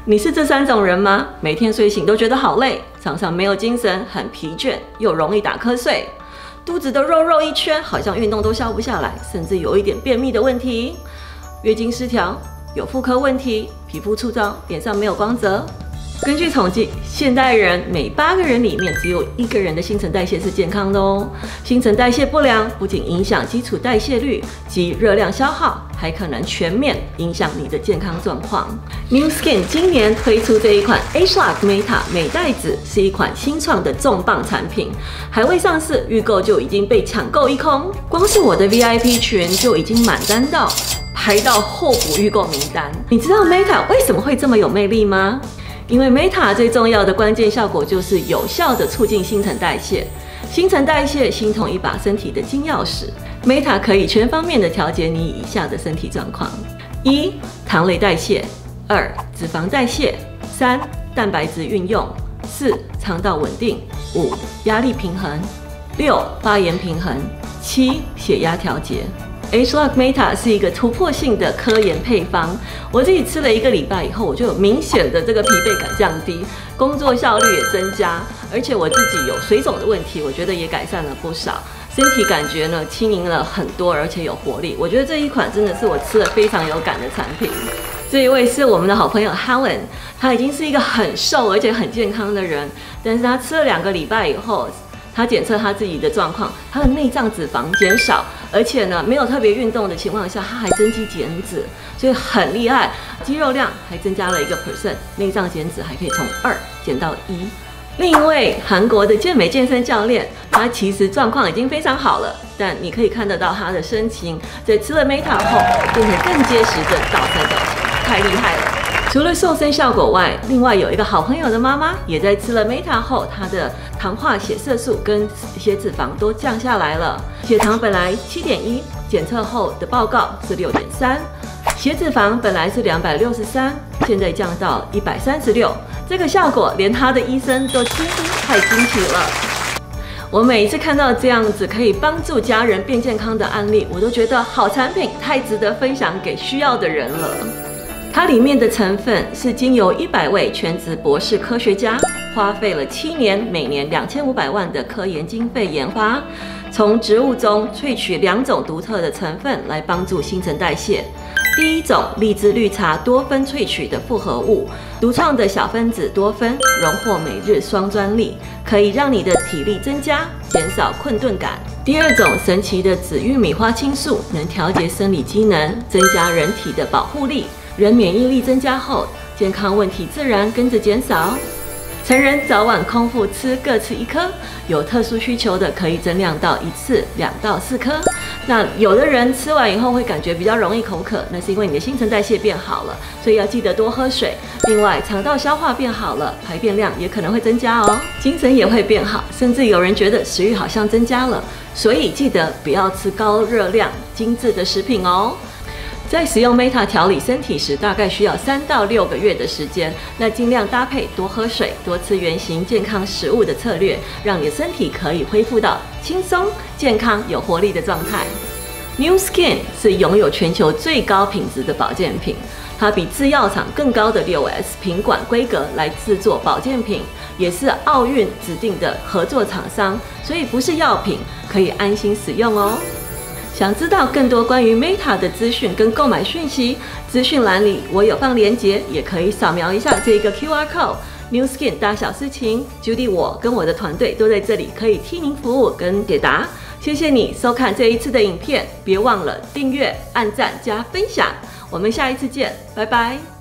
你是这3种人吗？每天睡醒都觉得好累，常常没有精神，很疲倦，又容易打瞌睡，肚子的肉一圈，好像运动都消不下来，甚至有一点便秘的问题，月经失调，有妇科问题，皮肤粗糙，脸上没有光泽。根据统计，现代人每8个人里面只有1个人的新陈代谢是健康的哦。新陈代谢不良不仅影响基础代谢率及热量消耗，还可能全面影响你的健康状况。Nu Skin 今年推出这一款 ageLOC Meta 美代子，是一款新创的重磅产品，还未上市，预购就已经被抢购一空。光是我的 VIP 群就已经满单到排到候补预购名单。你知道 Meta 为什么会这么有魅力吗？因为 Meta 最重要的关键效果就是有效的促进新陈代谢。新陈代谢形同一把身体的金钥匙 ，Meta 可以全方面的调节你以下的身体状况：1. 糖类代谢；2. 脂肪代谢；3. 蛋白质运用；4. 肠道稳定；5. 压力平衡；6. 发炎平衡；7. 血压调节。ageLOC Meta 是一个突破性的科研配方，我自己吃了1个礼拜以后，我就有明显的这个疲惫感降低，工作效率也增加，而且我自己有水肿的问题，我觉得也改善了不少，身体感觉呢轻盈了很多，而且有活力。我觉得这一款真的是我吃了非常有感的产品。这一位是我们的好朋友 Helen， 她已经是一个很瘦而且很健康的人，但是她吃了2个礼拜以后，他检测他自己的状况，他的内脏脂肪减少，而且呢没有特别运动的情况下，他还增肌减脂，所以很厉害，肌肉量还增加了1%，内脏减脂还可以从2减到1。另一位韩国的健美健身教练，他其实状况已经非常好了，但你可以看得到他的身形在吃了 Meta 后变成更结实的倒三角形，太厉害了。除了瘦身效果外，另外有一个好朋友的妈妈也在吃了 Meta 后，她的糖化血色素跟一些脂肪都降下来了。血糖本来7.1，检测后的报告是6.3，血脂肪本来是263，现在降到136。这个效果连她的医生都惊呼太惊奇了。我每一次看到这样子可以帮助家人变健康的案例，我都觉得好产品太值得分享给需要的人了。它里面的成分是经由100位全职博士科学家花费了7年，每年2500万的科研经费研发，从植物中萃取2种独特的成分来帮助新陈代谢。第一种荔枝绿茶多酚萃取的复合物，独创的小分子多酚荣获每日双专利，可以让你的体力增加，减少困顿感。第二种神奇的紫玉米花青素，能调节生理机能，增加人体的保护力。人免疫力增加后，健康问题自然跟着减少。成人早晚空腹吃各吃1颗，有特殊需求的可以增量到1次2到4颗。那有的人吃完以后会感觉比较容易口渴，那是因为你的新陈代谢变好了，所以要记得多喝水。另外，肠道消化变好了，排便量也可能会增加哦，精神也会变好，甚至有人觉得食欲好像增加了。所以记得不要吃高热量、精致的食品哦。在使用 Meta 调理身体时，大概需要3到6个月的时间。那尽量搭配多喝水、多吃原型健康食物的策略，让你的身体可以恢复到轻松、健康、有活力的状态。Nu Skin 是拥有全球最高品质的保健品，它比制药厂更高的6S 品管规格来制作保健品，也是奥运指定的合作厂商，所以不是药品，可以安心使用哦。想知道更多关于 Meta 的资讯跟购买讯息，资讯栏里我有放链接，也可以扫描一下这个 QR code。Nu Skin 大小事情 ，Judy 我跟我的团队都在这里，可以替您服务跟解答。谢谢你收看这一次的影片，别忘了订阅、按赞加分享。我们下一次见，拜拜。